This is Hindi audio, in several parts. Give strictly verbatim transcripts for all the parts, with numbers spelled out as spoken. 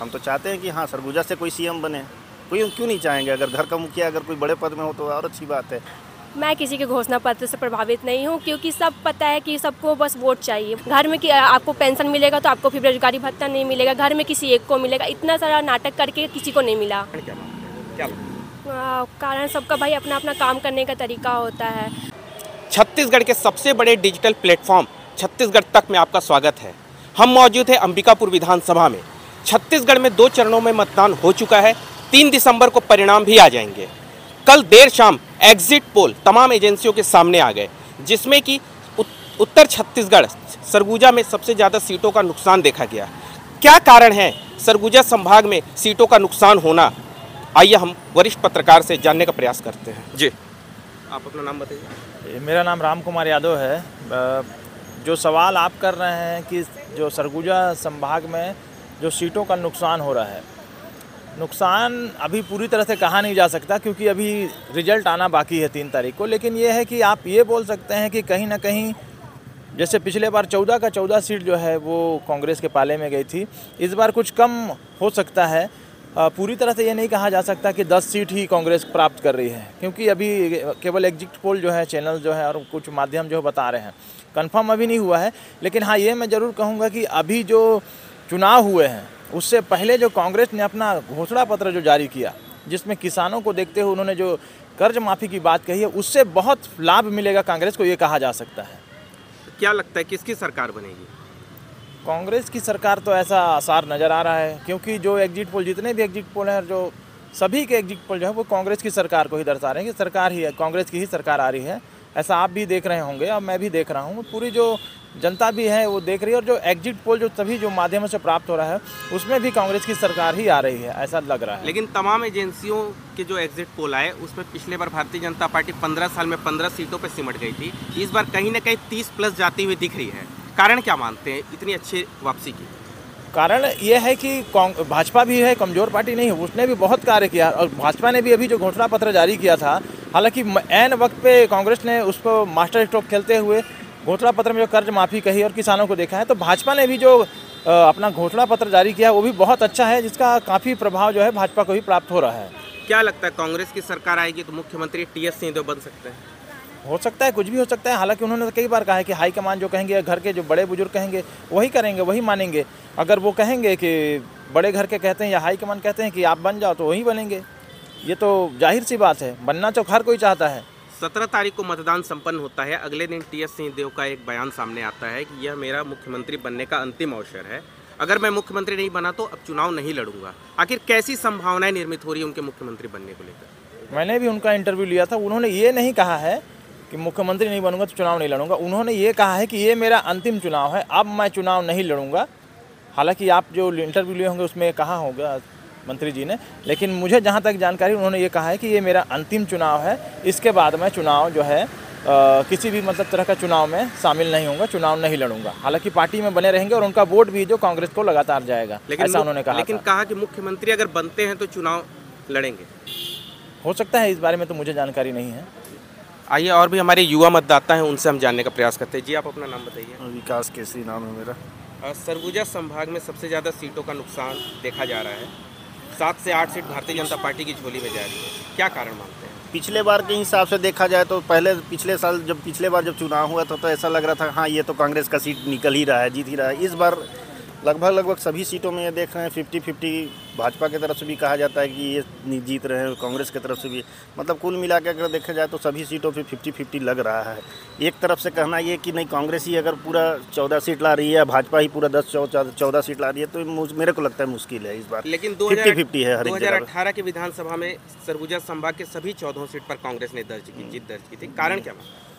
हम तो चाहते हैं कि हाँ सरगुजा से कोई सीएम बने, कोई क्यों नहीं चाहेंगे। अगर घर का मुखिया अगर कोई बड़े पद में हो तो और अच्छी बात है। मैं किसी के घोषणा पत्र से प्रभावित नहीं हूँ, क्योंकि सब पता है कि सबको बस वोट चाहिए। घर में कि आपको पेंशन मिलेगा तो आपको फिर बेरोजगारी भत्ता नहीं मिलेगा, घर में किसी एक को मिलेगा। इतना सारा नाटक करके किसी को नहीं मिला। क्या क्या आ, कारण सबका भाई अपना अपना काम करने का तरीका होता है। छत्तीसगढ़ के सबसे बड़े डिजिटल प्लेटफॉर्म छत्तीसगढ़ तक में आपका स्वागत है। हम मौजूद हैं अंबिकापुर विधानसभा में। छत्तीसगढ़ में दो चरणों में मतदान हो चुका है। तीन दिसंबर को परिणाम भी आ जाएंगे। कल देर शाम एग्जिट पोल तमाम एजेंसियों के सामने आ गए, जिसमें कि उत्तर छत्तीसगढ़ सरगुजा में सबसे ज़्यादा सीटों का नुकसान देखा गया। क्या कारण है सरगुजा संभाग में सीटों का नुकसान होना? आइए हम वरिष्ठ पत्रकार से जानने का प्रयास करते हैं। जी, आप अपना नाम बताइए। मेरा नाम राम कुमार यादव है। जो सवाल आप कर रहे हैं कि जो सरगुजा संभाग में जो सीटों का नुकसान हो रहा है, नुकसान अभी पूरी तरह से कहा नहीं जा सकता, क्योंकि अभी रिजल्ट आना बाकी है तीन तारीख को। लेकिन ये है कि आप ये बोल सकते हैं कि कहीं ना कहीं जैसे पिछले बार चौदह का चौदह सीट जो है वो कांग्रेस के पाले में गई थी, इस बार कुछ कम हो सकता है। पूरी तरह से ये नहीं कहा जा सकता कि दस सीट ही कांग्रेस प्राप्त कर रही है, क्योंकि अभी केवल एग्जिट पोल जो है, चैनल जो है और कुछ माध्यम जो बता रहे हैं, कंफर्म अभी नहीं हुआ है। लेकिन हाँ, ये मैं ज़रूर कहूँगा कि अभी जो चुनाव हुए हैं उससे पहले जो कांग्रेस ने अपना घोषणा पत्र जो जारी किया, जिसमें किसानों को देखते हुए उन्होंने जो कर्ज माफ़ी की बात कही है, उससे बहुत लाभ मिलेगा कांग्रेस को, ये कहा जा सकता है। क्या लगता है किसकी सरकार बनेगी? कांग्रेस की सरकार तो ऐसा आसार नज़र आ रहा है, क्योंकि जो एग्जिट पोल, जितने भी एग्जिट पोल हैं, जो सभी के एग्जिट पोल जो है वो कांग्रेस की सरकार को ही दर्शा रहे हैं कि सरकार ही है, कांग्रेस की ही सरकार आ रही है। ऐसा आप भी देख रहे होंगे और मैं भी देख रहा हूँ, पूरी जो जनता भी है वो देख रही है। और जो एग्जिट पोल जो सभी जो माध्यमों से प्राप्त हो रहा है उसमें भी कांग्रेस की सरकार ही आ रही है, ऐसा लग रहा है। लेकिन तमाम एजेंसियों के जो एग्जिट पोल आए उसमें पिछले बार भारतीय जनता पार्टी पंद्रह साल में पंद्रह सीटों पर सिमट गई थी। इस बार कहीं ना कहीं तीस प्लस जाती हुई दिख रही है। कारण क्या मानते हैं इतनी अच्छी वापसी की? कारण ये है कि भाजपा भी है, कमज़ोर पार्टी नहीं है, उसने भी बहुत कार्य किया। और भाजपा ने भी अभी जो घोषणा पत्र जारी किया था, हालांकि ऐन वक्त पे कांग्रेस ने उसको मास्टर स्ट्रोक खेलते हुए घोषणा पत्र में जो कर्ज माफ़ी कही और किसानों को देखा है, तो भाजपा ने भी जो अपना घोषणा पत्र जारी किया वो भी बहुत अच्छा है, जिसका काफ़ी प्रभाव जो है भाजपा को ही प्राप्त हो रहा है। क्या लगता है कांग्रेस की सरकार आएगी तो मुख्यमंत्री टी एस सिंहदेव बन सकते हैं? हो सकता है, कुछ भी हो सकता है। हालांकि उन्होंने तो कई बार कहा है कि हाईकमान जो कहेंगे, घर के जो बड़े बुजुर्ग कहेंगे वही करेंगे, वही मानेंगे। अगर वो कहेंगे कि बड़े घर के कहते हैं या हाईकमान कहते हैं कि आप बन जाओ, तो वही बनेंगे। ये तो जाहिर सी बात है, बनना तो हर कोई चाहता है। सत्रह तारीख को मतदान संपन्न होता है। अगले दिन टी एस सिंहदेव का एक बयान सामने आता है कि यह मेरा मुख्यमंत्री बनने का अंतिम अवसर है। अगर मैं मुख्यमंत्री नहीं बना तो अब चुनाव नहीं लड़ूंगा। आखिर कैसी संभावनाएं निर्मित हो रही है उनके मुख्यमंत्री बनने को लेकर? मैंने भी उनका इंटरव्यू लिया था, उन्होंने ये नहीं कहा है कि मुख्यमंत्री नहीं बनूंगा तो चुनाव नहीं लड़ूंगा। उन्होंने ये कहा है कि ये मेरा अंतिम चुनाव है, अब मैं चुनाव नहीं लड़ूंगा। हालांकि आप जो इंटरव्यू लिए होंगे उसमें कहा होगा मंत्री जी ने, लेकिन मुझे जहां तक जानकारी, उन्होंने ये कहा है कि ये मेरा अंतिम चुनाव है, इसके बाद मैं चुनाव जो है आ, किसी भी मतलब तरह का चुनाव में शामिल नहीं होऊंगा, चुनाव नहीं लड़ूंगा। हालांकि पार्टी में बने रहेंगे और उनका वोट भी जो कांग्रेस को लगातार जाएगा, ऐसा उन्होंने कहा। लेकिन कहा कि मुख्यमंत्री अगर बनते हैं तो चुनाव लड़ेंगे। हो सकता है, इस बारे में तो मुझे जानकारी नहीं है। आइए और भी हमारे युवा मतदाता हैं, उनसे हम जानने का प्रयास करते हैं। जी, आप अपना नाम बताइए। विकास केसरी नाम है मेरा। सरगुजा संभाग में सबसे ज़्यादा सीटों का नुकसान देखा जा रहा है। सात से आठ सीट भारतीय जनता पार्टी की झोली में जा रही है। क्या कारण मानते हैं? पिछले बार के हिसाब से देखा जाए तो पहले पिछले साल जब पिछले बार जब चुनाव हुआ था तो ऐसा लग रहा था हाँ ये तो कांग्रेस का सीट निकल ही रहा है, जीत ही रहा है। इस बार लगभग लगभग सभी सीटों में ये देख रहे हैं फिफ्टी फिफ्टी। भाजपा की तरफ से भी कहा जाता है कि ये जीत रहे हैं, कांग्रेस की तरफ से भी, मतलब कुल मिला के अगर देखा जाए तो सभी सीटों पे फिफ्टी फिफ्टी लग रहा है। एक तरफ से कहना ये कि नहीं कांग्रेस ही अगर पूरा चौदह सीट ला रही है, भाजपा ही पूरा दस चौदह सीट ला रही है, तो मेरे को लगता है मुश्किल है इस बार। लेकिन फिफ्टी फिफ्टी है हर दो हज़ार अठारह के विधानसभा में सरगुजा संभाग के सभी चौदह सीट पर कांग्रेस ने दर्ज की जीत दर्ज की थी। कारण क्या?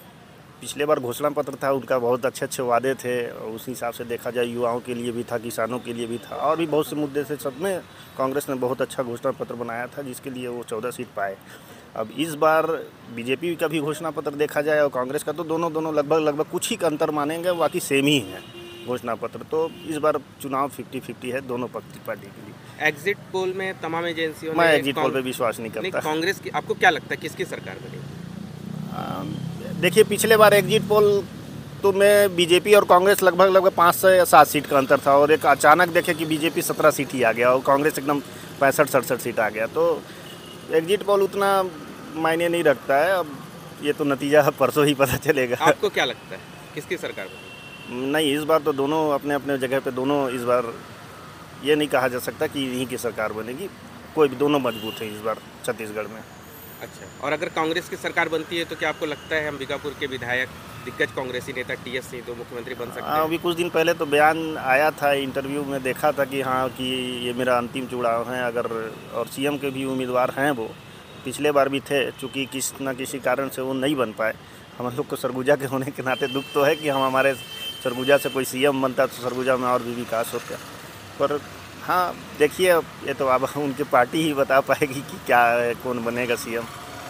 पिछले बार घोषणा पत्र था उनका, बहुत अच्छे अच्छे वादे थे, और उस हिसाब से देखा जाए युवाओं के लिए भी था, किसानों के लिए भी था, और भी बहुत से मुद्दे थे। सब में कांग्रेस ने बहुत अच्छा घोषणा पत्र बनाया था, जिसके लिए वो चौदह सीट पाए। अब इस बार बीजेपी का भी घोषणा पत्र देखा जाए और कांग्रेस का, तो दोनों दोनों लगभग लगभग कुछ ही अंतर मानेंगे, बाकी सेम ही है घोषणा पत्र। तो इस बार चुनाव फिफ्टी फिफ्टी है दोनों पार्टी के लिए। एग्जिट पोल में तमाम एजेंसियों मैं एग्जिट पोल पे विश्वास नहीं करता। कांग्रेस की आपको क्या लगता है किसकी सरकार बनेगी? देखिए पिछले बार एग्जिट पोल तो में बीजेपी और कांग्रेस लगभग लगभग पाँच से या सात सीट का अंतर था, और एक अचानक देखे कि बीजेपी सत्रह सीट ही आ गया और कांग्रेस एकदम पैंसठ सड़सठ सीट आ गया। तो एग्जिट पोल उतना मायने नहीं रखता है, अब ये तो नतीजा परसों ही पता चलेगा। आपको क्या लगता है किसकी सरकार बनेगी? नहीं, इस बार तो दोनों अपने अपने जगह पे दोनों, इस बार ये नहीं कहा जा सकता कि इन्हीं की सरकार बनेगी, कोई भी, दोनों मजबूत है इस बार छत्तीसगढ़ में। अच्छा, और अगर कांग्रेस की सरकार बनती है तो क्या आपको लगता है अंबिकापुर के विधायक दिग्गज कांग्रेसी नेता टी एस सिंह तो मुख्यमंत्री बन सकते हैं? हाँ, अभी कुछ दिन पहले तो बयान आया था, इंटरव्यू में देखा था कि हाँ कि ये मेरा अंतिम चुनाव है अगर, और सीएम के भी उम्मीदवार हैं वो, पिछले बार भी थे, चूँकि किस न किसी कारण से वो नहीं बन पाए। हम लोग को सरगुजा के होने के नाते दुख तो है कि हम हमारे सरगुजा से कोई सीएम बनता तो सरगुजा में और भी विकास होता, पर हाँ देखिए ये तो अब उनकी पार्टी ही बता पाएगी कि क्या है, कौन बनेगा सीएम।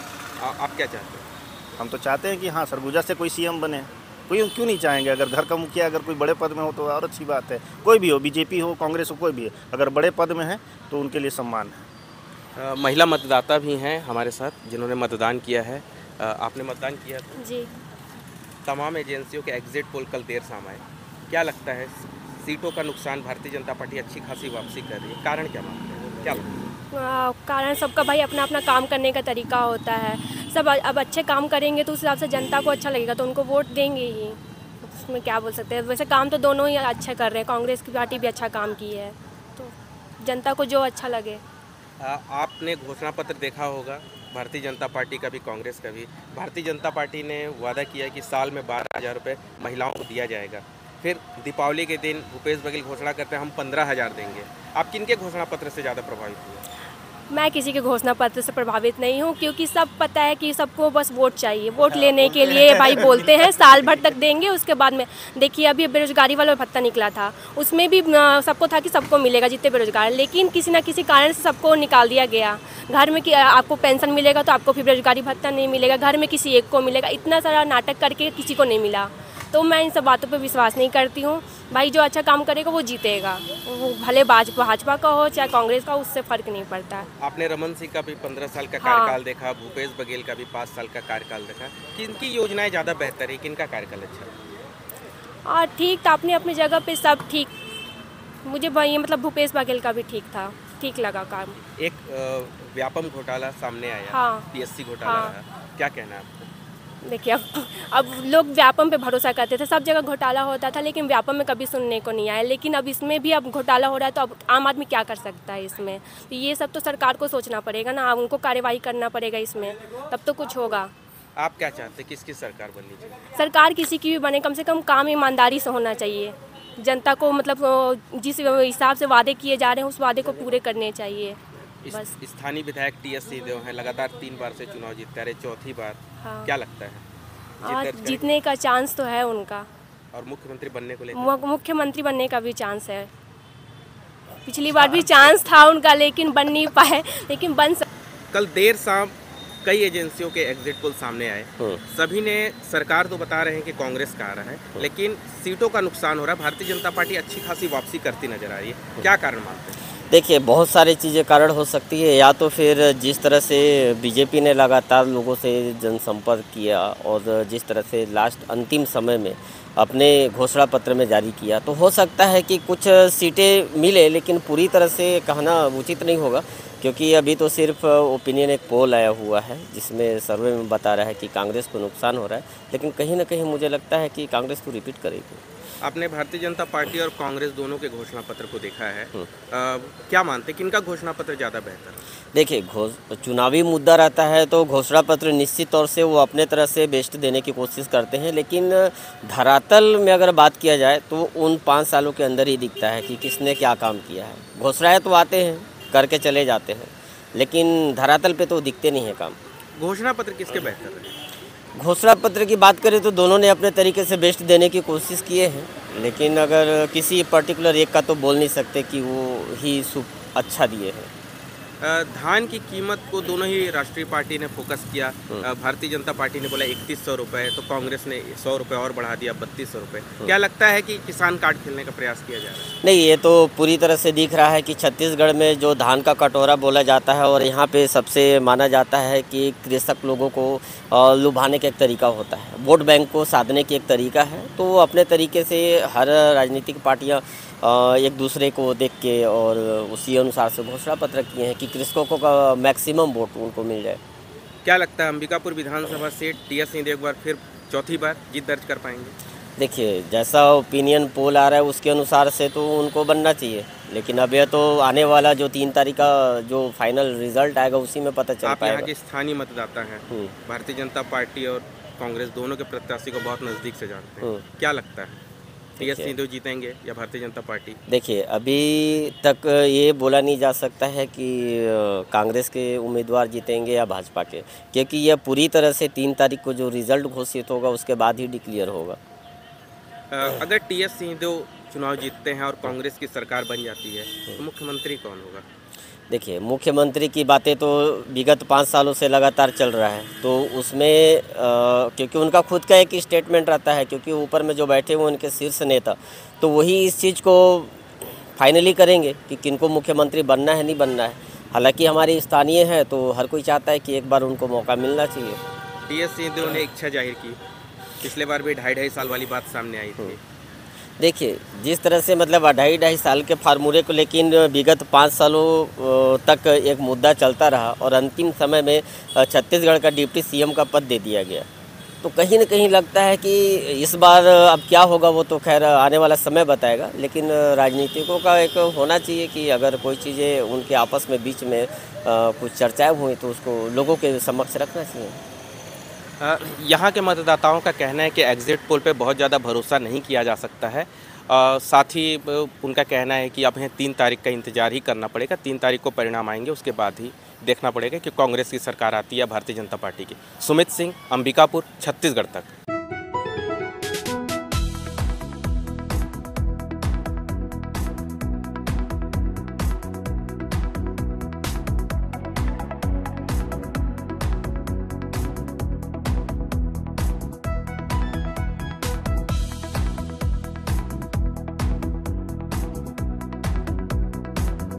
आप क्या चाहते हैं? हम तो चाहते हैं कि हाँ सरगुजा से कोई सीएम बने, कोई क्यों नहीं चाहेंगे। अगर घर का मुखिया अगर कोई बड़े पद में हो तो और अच्छी बात है, कोई भी हो, बीजेपी हो कांग्रेस हो कोई भी है, अगर बड़े पद में है तो उनके लिए सम्मान है। आ, महिला मतदाता भी हैं हमारे साथ जिन्होंने मतदान किया है। आ, आपने मतदान किया था? जी। तमाम एजेंसियों के एग्जिट पोल कल देर शाम आए, क्या लगता है सीटों का नुकसान भारतीय जनता पार्टी अच्छी खासी वापसी कर रही है, कारण क्या मानते हैं, क्या लगता है? आ, कारण सबका भाई अपना अपना काम करने का तरीका होता है, सब अब अच्छे काम करेंगे तो उस हिसाब से जनता को अच्छा लगेगा तो उनको वोट देंगे ही, उसमें क्या बोल सकते हैं। वैसे काम तो दोनों ही अच्छा कर रहे हैं, कांग्रेस की पार्टी भी अच्छा काम की है, तो जनता को जो अच्छा लगे। आ, आपने घोषणा पत्र देखा होगा, भारतीय जनता पार्टी का भी कांग्रेस का भी। भारतीय जनता पार्टी ने वादा किया कि साल में बारह हज़ार रुपये महिलाओं को दिया जाएगा, फिर दीपावली के दिन भूपेश बघेल घोषणा करते हैं हम पंद्रह हज़ार देंगे। आप किनके घोषणा पत्र से ज़्यादा प्रभावित हुए? मैं किसी के घोषणा पत्र से प्रभावित नहीं हूँ, क्योंकि सब पता है कि सबको बस वोट चाहिए, वोट लेने के लिए भाई बोलते हैं साल भर तक देंगे, उसके बाद में देखिए अभी बेरोजगारी वाला भत्ता निकला था, उसमें भी सबको था कि सबको मिलेगा जितने बेरोजगार, लेकिन किसी ना किसी कारण से सबको निकाल दिया गया। घर में कि आपको पेंशन मिलेगा तो आपको फिर बेरोजगारी भत्ता नहीं मिलेगा, घर में किसी एक को मिलेगा, इतना सारा नाटक करके किसी को नहीं मिला। तो मैं इन सब बातों पे विश्वास नहीं करती हूँ। भाई जो अच्छा काम करेगा वो जीतेगा, वो भले भाजपा भाजपा का हो चाहे कांग्रेस का, उससे फ़र्क नहीं पड़ता है। आपने रमन सिंह का भी पंद्रह साल का हाँ। कार्यकाल देखा, भूपेश बघेल का भी पाँच साल का कार्यकाल देखा, किनकी योजनाएं ज़्यादा बेहतर है, किनका कार्यकाल अच्छा है? और ठीक था, अपनी अपनी जगह पे सब ठीक। मुझे भाई मतलब भूपेश बघेल का भी ठीक था, ठीक लगा काम। एक व्यापम घोटाला सामने आया, हाँ। पीएससी घोटाला हाँ। रहा, क्या कहना है आपको? देखिए अब अब लोग व्यापम पे भरोसा करते थे, सब जगह घोटाला होता था, लेकिन व्यापम में कभी सुनने को नहीं आया। लेकिन अब इसमें भी अब घोटाला हो रहा है तो अब आम आदमी क्या कर सकता है इसमें? तो ये सब तो सरकार को सोचना पड़ेगा ना, उनको कार्यवाही करना पड़ेगा इसमें, तब तो कुछ होगा। आप क्या चाहते हैं, किसकी सरकार बननी चाहिए? सरकार किसी की भी बने, कम से कम काम ईमानदारी से होना चाहिए। जनता को मतलब जिस हिसाब से वादे किए जा रहे हैं उस वादे को पूरे करने चाहिए बस। स्थानीय विधायक टी एस सिंहदेव हैं, लगातार तीन बार से चुनाव जीतते रहे, चौथी बार। हाँ। क्या लगता है और जीतने का चांस तो है उनका, और मुख्यमंत्री बनने को लेकर? मु- मुख्यमंत्री बनने का भी चांस है। पिछली बार भी चांस था उनका लेकिन बन नहीं पाए, लेकिन बन सक... कल देर शाम कई एजेंसियों के एग्जिट पोल सामने आए, सभी ने, सरकार तो बता रहे हैं कि कांग्रेस का आ रहा है, लेकिन सीटों का नुकसान हो रहा है, भारतीय जनता पार्टी अच्छी खासी वापसी करती नजर आ रही है, क्या कारण मानते हैं? देखिए बहुत सारी चीज़ें कारण हो सकती है, या तो फिर जिस तरह से बीजेपी ने लगातार लोगों से जनसंपर्क किया और जिस तरह से लास्ट अंतिम समय में अपने घोषणा पत्र में जारी किया, तो हो सकता है कि कुछ सीटें मिले, लेकिन पूरी तरह से कहना उचित नहीं होगा, क्योंकि अभी तो सिर्फ ओपिनियन एक पोल आया हुआ है जिसमें सर्वे में बता रहा है कि कांग्रेस को नुकसान हो रहा है, लेकिन कहीं ना कहीं मुझे लगता है कि कांग्रेस को रिपीट करेगी। आपने भारतीय जनता पार्टी और कांग्रेस दोनों के घोषणा पत्र को देखा है, आ, क्या मानते हैं किनका घोषणा पत्र ज़्यादा बेहतर है? देखिए घोष चुनावी मुद्दा रहता है तो घोषणा पत्र निश्चित तौर से वो अपने तरह से बेस्ट देने की कोशिश करते हैं, लेकिन धरातल में अगर बात किया जाए तो उन पाँच सालों के अंदर ही दिखता है कि किसने क्या काम किया है। घोषणाएँ तो आते हैं करके चले जाते हैं, लेकिन धरातल पे तो दिखते नहीं है काम। घोषणा पत्र किसके बेहतर है? घोषणा पत्र की बात करें तो दोनों ने अपने तरीके से बेस्ट देने की कोशिश किए हैं, लेकिन अगर किसी पर्टिकुलर एक का तो बोल नहीं सकते कि वो ही सुप अच्छा दिए हैं। अ, धान की कीमत को दोनों ही राष्ट्रीय पार्टी ने फोकस किया। अ, भारतीय जनता पार्टी ने बोला इकतीस सौ रुपये, तो कांग्रेस ने सौ रुपये और बढ़ा दिया, बत्तीस सौ रुपये। क्या लगता है कि किसान कार्ड खेलने का प्रयास किया जा रहा है? नहीं, ये तो पूरी तरह से दिख रहा है कि छत्तीसगढ़ में जो धान का कटोरा बोला जाता है और यहाँ पे सबसे माना जाता है कि कृषक लोगों को अ, लुभाने का एक तरीका होता है, वोट बैंक को साधने की एक तरीका है। तो वो अपने तरीके से हर राजनीतिक पार्टियाँ अ, एक दूसरे को देख के और उसी अनुसार से घोषणा पत्र किए हैं कि कृषकों को का मैक्सिमम वोट उनको मिल जाए। क्या लगता है अंबिकापुर विधानसभा से टी एस सिंहदेव एक बार फिर चौथी बार जीत दर्ज कर पाएंगे? देखिए, जैसा ओपिनियन पोल आ रहा है उसके अनुसार से तो उनको बनना चाहिए, लेकिन अब यह तो आने वाला जो तीन तारीख का जो फाइनल रिजल्ट आएगा उसी में पता चल आप पाएगा। यहाँ के स्थानीय मतदाता हैं, हम्म। भारतीय जनता पार्टी और कांग्रेस दोनों के प्रत्याशी को बहुत नज़दीक से जानते हैं। हम्म। क्या लगता है टी एस देखिए- सिंहदेव जीतेंगे या भारतीय जनता पार्टी? देखिए, अभी तक ये बोला नहीं जा सकता है कि अ, कांग्रेस के उम्मीदवार जीतेंगे या भाजपा के, क्योंकि यह पूरी तरह से तीन तारीख को जो रिजल्ट घोषित होगा उसके बाद ही डिक्लेयर होगा। अ, अगर टी एस सिंहदेव चुनाव जीतते हैं और कांग्रेस की सरकार बन जाती है तो मुख्यमंत्री कौन होगा? देखिए, मुख्यमंत्री की बातें तो विगत पाँच सालों से लगातार चल रहा है, तो उसमें अ, क्योंकि उनका खुद का एक स्टेटमेंट रहता है, क्योंकि ऊपर में जो बैठे हुए उनके शीर्ष नेता, तो वही इस चीज़ को फाइनली करेंगे कि किनको मुख्यमंत्री बनना है नहीं बनना है। हालांकि हमारे स्थानीय हैं तो हर कोई चाहता है कि एक बार उनको मौका मिलना चाहिए। टी एस सिंहदेव ने इच्छा जाहिर की, पिछले बार भी ढाई ढाई साल वाली बात सामने आई थी। देखिए, जिस तरह से मतलब ढाई ढाई साल के फार्मूले को, लेकिन विगत पाँच सालों अ, तक एक मुद्दा चलता रहा और अंतिम समय में अ, छत्तीसगढ़ का डिप्टी सी एम का पद दे दिया गया। तो कहीं न कहीं लगता है कि इस बार अब क्या होगा वो तो खैर आने वाला समय बताएगा, लेकिन राजनीतिकों का एक होना चाहिए कि अगर कोई चीज़ें उनके आपस में बीच में अ, कुछ चर्चाएँ हुई तो उसको लोगों के समक्ष रखना चाहिए। अ, यहाँ के मतदाताओं का कहना है कि एग्जिट पोल पे बहुत ज़्यादा भरोसा नहीं किया जा सकता है। अ, साथ ही अ, उनका कहना है कि अब हमें तीन तारीख का इंतजार ही करना पड़ेगा। तीन तारीख को परिणाम आएंगे, उसके बाद ही देखना पड़ेगा कि कांग्रेस की सरकार आती है या भारतीय जनता पार्टी की। सुमित सिंह, अंबिकापुर, छत्तीसगढ़ तक।